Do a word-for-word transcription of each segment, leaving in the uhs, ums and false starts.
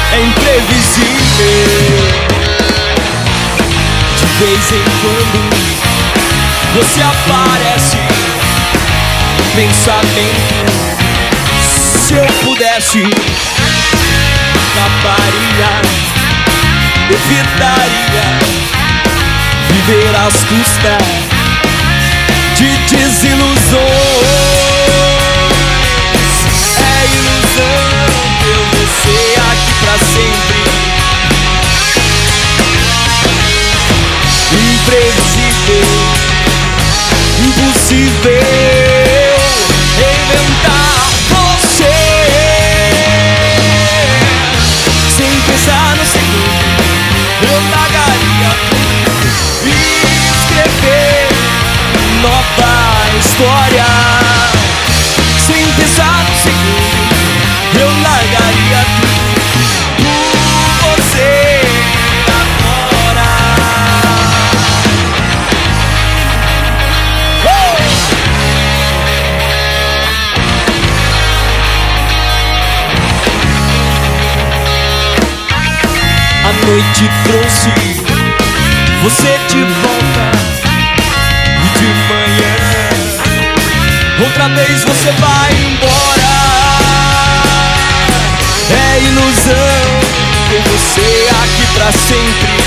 é imprevisível. De vez em quando você aparece, pensamento. Se eu pudesse, acabaria, evitaria viver às custas de desilusões. É ilusão eu vou ser aqui pra sempre. Imprevisível, impossível inventar você. Sem pensar no segundo, eu largaria tudo e escrever nova história. Sem pensar no segundo, eu largaria tudo por você agora. Oh! A noite trouxe você de volta e de manhã outra vez você vai embora. É ilusão ter você aqui pra sempre.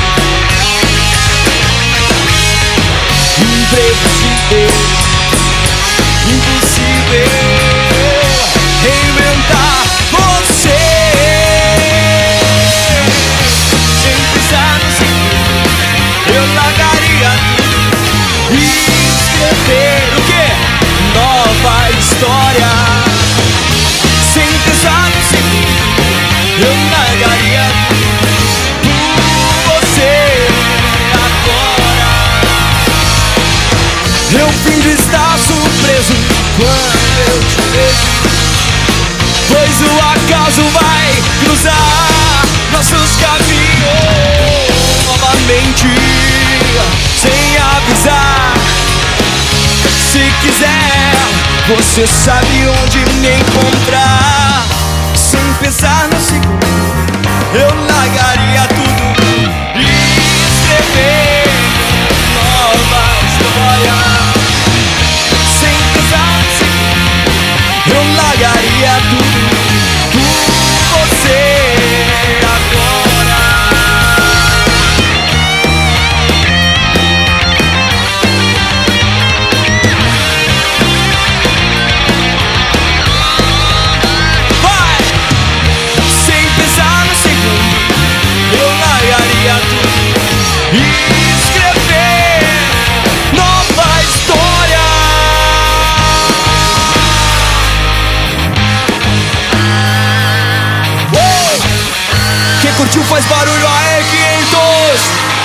Imprevisível, impossível reinventar você. Sem pensar no segundo, eu largaria tudo e escrever o quê? Nova história. Sem pensar no segundo, eu largaria tudo por você agora. Eu finjo estar surpreso quando eu te vejo, pois o acaso vai cruzar nossos caminhos novamente, sem avisar. Se quiser, você sabe onde me encontrar. Sem pensar no segundo, eu largaria tudo e escrever nova história. Sem pensar no segundo, eu largaria tudo por você agora. Vai! Sem pensar no segundo, eu largaria tudo e escrever nova história. Uh! Quem curtiu faz barulho aí, quinhentos!